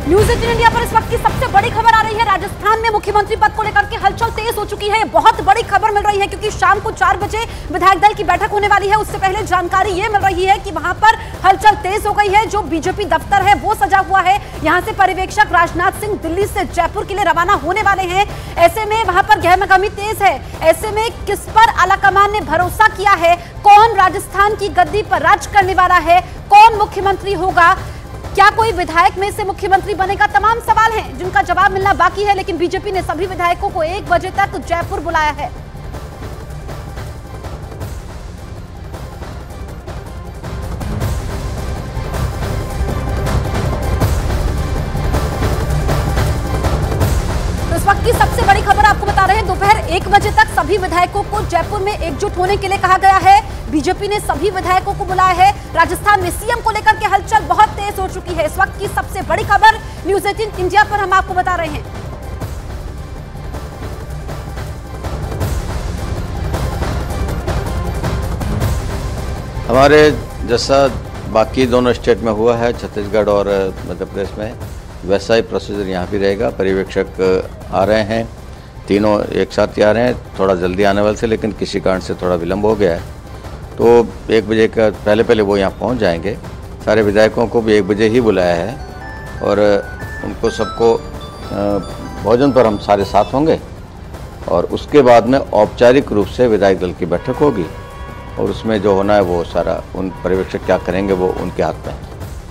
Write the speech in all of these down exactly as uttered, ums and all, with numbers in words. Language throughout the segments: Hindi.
न्यूज एटीन इंडिया पर इस वक्त की सबसे बड़ी खबर आ रही है। राजस्थान में मुख्यमंत्री पद को लेकर के हलचल तेज हो चुकी है। बहुत बड़ी खबर मिल रही है क्योंकि शाम को चार बजे विधायक दल की बैठक होने वाली है। उससे पहले जानकारी ये मिल रही है कि वहां पर हलचल तेज हो गई है। जो बीजेपी दफ्तर है वो सजा हुआ है। यहां से पर्यवेक्षक राजनाथ सिंह दिल्ली से जयपुर के लिए रवाना होने वाले हैं। ऐसे में वहां पर गहमागहमी तेज है। ऐसे में किस पर आलाकमान ने भरोसा किया है, कौन राजस्थान की गद्दी पर राज करने वाला है, कौन मुख्यमंत्री होगा, क्या कोई विधायक में से मुख्यमंत्री बनेगा, तमाम सवाल हैं जिनका जवाब मिलना बाकी है। लेकिन बीजेपी ने सभी विधायकों को एक बजे तक जयपुर बुलाया है। तो इस वक्त की सबसे बड़ी खबर आपको बता रहे हैं, दोपहर एक बजे तक सभी विधायकों को जयपुर में एकजुट होने के लिए कहा गया है। बीजेपी ने सभी विधायकों को बुलाया है। राजस्थान में सीएम को लेकर के हलचल बहुत तेज हो चुकी है। इस वक्त की सबसे बड़ी खबर न्यूज एटीन इंडिया पर हम आपको बता रहे हैं। हमारे जैसा बाकी दोनों स्टेट में हुआ है, छत्तीसगढ़ और मध्य प्रदेश में, वैसा ही प्रोसीजर यहाँ भी रहेगा। पर्यवेक्षक आ रहे हैं, तीनों एक साथ ही आ रहे हैं। थोड़ा जल्दी आने वाले थे लेकिन किसी कारण से थोड़ा विलंब हो गया है, तो एक बजे का पहले पहले वो यहाँ पहुँच जाएंगे। सारे विधायकों को भी एक बजे ही बुलाया है और उनको सबको भोजन पर हम सारे साथ होंगे और उसके बाद में औपचारिक रूप से विधायक दल की बैठक होगी और उसमें जो होना है वो सारा उन पर्यवेक्षक क्या करेंगे वो उनके हाथ में है।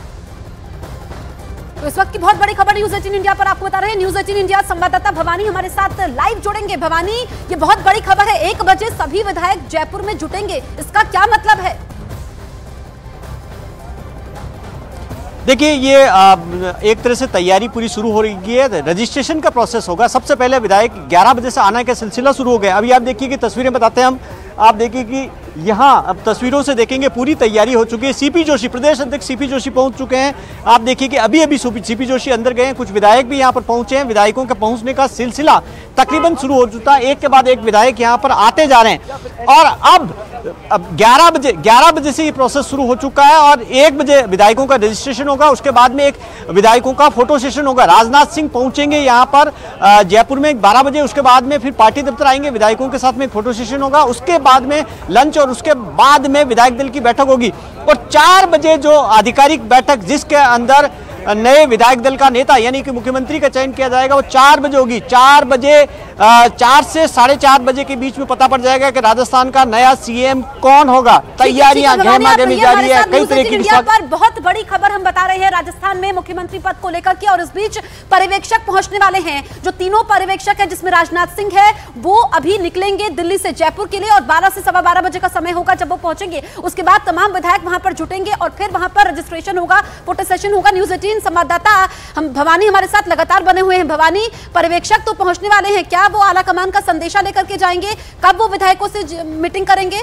तो इस वक्त की बहुत बड़ी खबर न्यूज एटीन इंडिया पर आपको बता रहे हैं। न्यूज एटीन इंडिया संवाददाता भवानी हमारे साथ लाइव जोड़ेंगे। भवानी, ये बहुत बड़ी खबर है, एक बजे सभी विधायक जयपुर में जुटेंगे, इसका क्या मतलब है? देखिए, ये एक तरह से तैयारी पूरी शुरू हो रही है। रजिस्ट्रेशन का प्रोसेस होगा। सबसे पहले विधायक ग्यारह बजे से आने का सिलसिला शुरू हो गया। अभी आप देखिए कि तस्वीरें बताते हैं हम। आप देखिए कि यहाँ अब तस्वीरों से देखेंगे पूरी तैयारी हो चुकी है। सीपी जोशी, प्रदेश अध्यक्ष सीपी जोशी पहुंच चुके हैं। आप देखिए कि अभी अभी सीपी जोशी अंदर गए हैं। कुछ विधायक भी यहाँ पर पहुंचे हैं। विधायकों के पहुंचने का सिलसिला तकरीबन शुरू हो चुका है। एक के बाद एक विधायक यहाँ पर आते जा रहे हैं और अब अब ग्यारह बजे ग्यारह बजे से ये प्रोसेस शुरू हो चुका है और एक बजे विधायकों का रजिस्ट्रेशन होगा। उसके बाद में एक विधायकों का फोटो सेशन होगा। राजनाथ सिंह पहुंचेंगे यहाँ पर जयपुर में बारह बजे। उसके बाद में फिर पार्टी दफ्तर आएंगे, विधायकों के साथ में एक फोटो सेशन होगा। उसके बाद में लंच और उसके बाद में विधायक दल की बैठक होगी और चार बजे जो आधिकारिक बैठक जिसके अंदर नए विधायक दल का नेता यानी कि मुख्यमंत्री का चयन किया जाएगा वो चार बजे होगी। चार बजे चार से साढ़े चार बजे के बीच में पता पड़ जाएगा कि राजस्थान का नया सीएम कौन होगा। तैयारियां गहमागहमी जारी है। कई तरह की पर बहुत बड़ी खबर हम बता रहे हैं राजस्थान में मुख्यमंत्री पद को लेकर के। और इस बीच पर्यवेक्षक पहुंचने वाले हैं। जो तीनों पर्यवेक्षक है जिसमें राजनाथ सिंह है वो अभी निकलेंगे दिल्ली से जयपुर के लिए और बारह से सवा बारह बजे का समय होगा जब वो पहुंचेंगे। उसके बाद तमाम विधायक वहां पर जुटेंगे और फिर वहां पर रजिस्ट्रेशन होगा, फोटो सेशन होगा। न्यूज एटीन संवाददाता हम भवानी हमारे साथ लगातार बने हुए हैं। भवानी, पर्यवेक्षक तो पहुंचने वाले हैं, क्या वो आलाकमान का संदेशा लेकर के जाएंगे? कब वो विधायकों से मीटिंग करेंगे?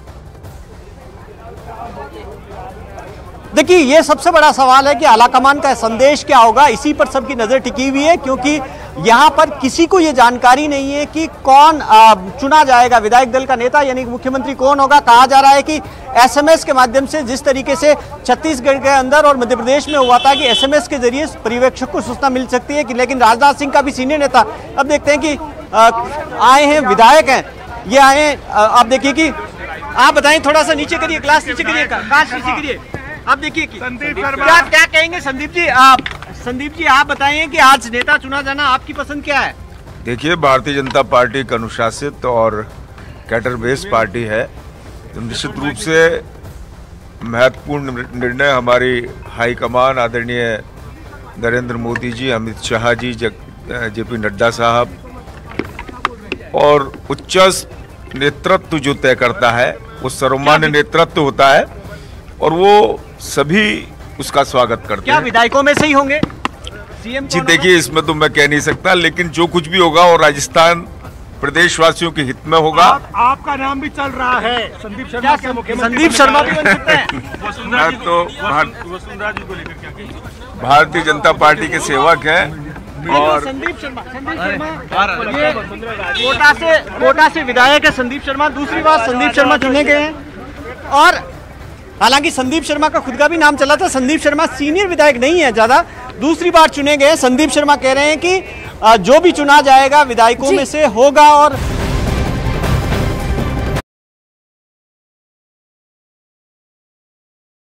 देखिए, ये सबसे बड़ा सवाल है कि आलाकमान का संदेश क्या होगा। इसी पर सबकी नजर टिकी हुई है क्योंकि यहाँ पर किसी को ये जानकारी नहीं है कि कौन चुना जाएगा विधायक दल का नेता यानी कि मुख्यमंत्री कौन होगा। कहा जा रहा है कि एसएमएस के माध्यम से, जिस तरीके से छत्तीसगढ़ के अंदर और मध्य प्रदेश में हुआ था कि एसएमएस के जरिए पर्यवेक्षक को सूचना मिल सकती है कि, लेकिन राजनाथ सिंह का भी सीनियर नेता अब देखते हैं कि आ, आए हैं, विधायक हैं, ये आए हैं। आप देखिए कि आप बताएं, थोड़ा सा नीचे करिए, ग्लास नीचे करिए, कांच नीचे करिए। आप देखिए कि क्या क्या कहेंगे संदीप जी। आप संदीप जी आप बताएं कि आज नेता चुना जाना आपकी पसंद क्या है? देखिए, भारतीय जनता पार्टी एक अनुशासित और कैडर बेस्ड पार्टी है। तो निश्चित रूप से महत्वपूर्ण निर्णय हमारी हाईकमान आदरणीय नरेंद्र मोदी जी, अमित शाह जी, जे पी नड्डा साहब और उच्च नेतृत्व जो तय करता है वो सर्वमान्य नेतृत्व होता है और वो सभी उसका स्वागत करते हैं। क्या विधायकों में से ही होंगे सीएम? जी देखिए, इसमें तो मैं कह नहीं सकता, लेकिन जो कुछ भी होगा और राजस्थान प्रदेशवासियों के हित में होगा। आप, आपका नाम भी चल रहा है, संदीप शर्मा के मुख्यमंत्री। संदीप शर्मा भी बन सकते हैं। मैं तो भारतीय जनता पार्टी के सेवक हैं और संदीप शर्मा संदीप शर्मा ये कोटा से कोटा से विधायक है संदीप शर्मा। दूसरी बात, संदीप शर्मा चुने गए हैं और हालांकि संदीप शर्मा का खुद का भी नाम चला था। संदीप शर्मा सीनियर विधायक नहीं है ज़्यादा, दूसरी बार चुने गए। संदीप शर्मा कह रहे हैं कि जो भी चुना जाएगा विधायकों में से होगा और